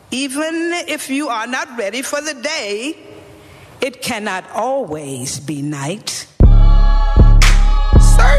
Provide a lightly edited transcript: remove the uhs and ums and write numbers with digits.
Even if you are not ready for the day, it cannot always be night.